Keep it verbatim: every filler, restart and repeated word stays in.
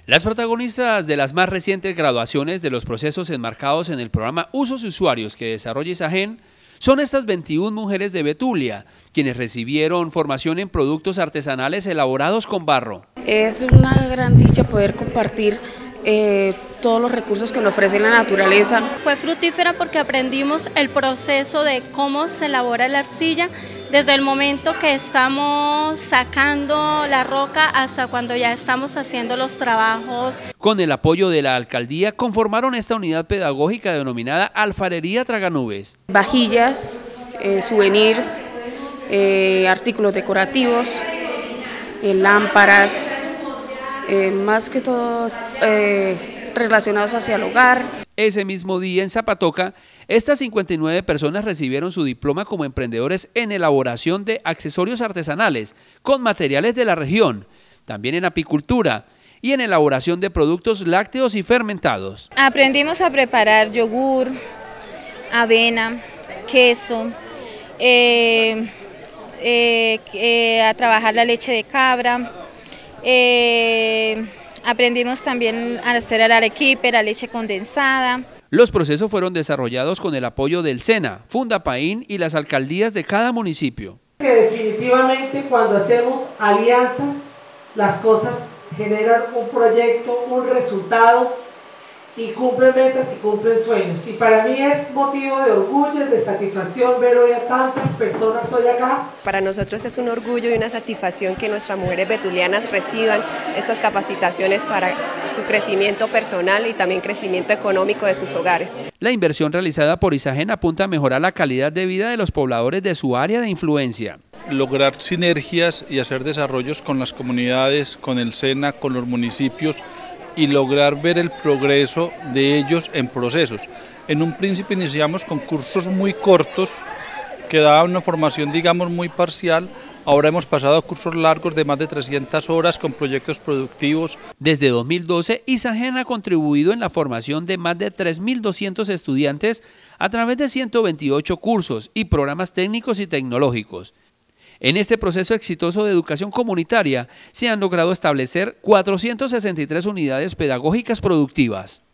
Las protagonistas de las más recientes graduaciones de los procesos enmarcados en el programa Usos y Usuarios que desarrolla ISAGEN son estas veintiuna mujeres de Betulia, quienes recibieron formación en productos artesanales elaborados con barro. Es una gran dicha poder compartir eh, todos los recursos que nos ofrece la naturaleza. Fue fructífera porque aprendimos el proceso de cómo se elabora la arcilla, desde el momento que estamos sacando la roca hasta cuando ya estamos haciendo los trabajos. Con el apoyo de la alcaldía conformaron esta unidad pedagógica denominada Alfarería Traganubes. Vajillas, eh, souvenirs, eh, artículos decorativos, eh, lámparas, eh, más que todos eh, relacionados hacia el hogar. Ese mismo día en Zapatoca, estas cincuenta y nueve personas recibieron su diploma como emprendedores en elaboración de accesorios artesanales con materiales de la región, también en apicultura y en elaboración de productos lácteos y fermentados. Aprendimos a preparar yogur, avena, queso, eh, eh, eh, a trabajar la leche de cabra. Eh, Aprendimos también a hacer el arequipe, la leche condensada. Los procesos fueron desarrollados con el apoyo del SENA, Fundapaín y las alcaldías de cada municipio. Que definitivamente cuando hacemos alianzas, las cosas generan un proyecto, un resultado y cumplen metas y cumplen sueños. Y para mí es motivo de orgullo, de satisfacción ver hoy a tantas personas hoy acá. Para nosotros es un orgullo y una satisfacción que nuestras mujeres betulianas reciban estas capacitaciones para su crecimiento personal y también crecimiento económico de sus hogares. La inversión realizada por ISAGEN apunta a mejorar la calidad de vida de los pobladores de su área de influencia. Lograr sinergias y hacer desarrollos con las comunidades, con el SENA, con los municipios, y lograr ver el progreso de ellos en procesos. En un principio iniciamos con cursos muy cortos que daban una formación, digamos, muy parcial. Ahora hemos pasado a cursos largos de más de trescientas horas con proyectos productivos. Desde dos mil doce, ISAGEN ha contribuido en la formación de más de tres mil doscientos estudiantes a través de ciento veintiocho cursos y programas técnicos y tecnológicos. En este proceso exitoso de educación comunitaria se han logrado establecer cuatrocientas sesenta y tres unidades pedagógicas productivas.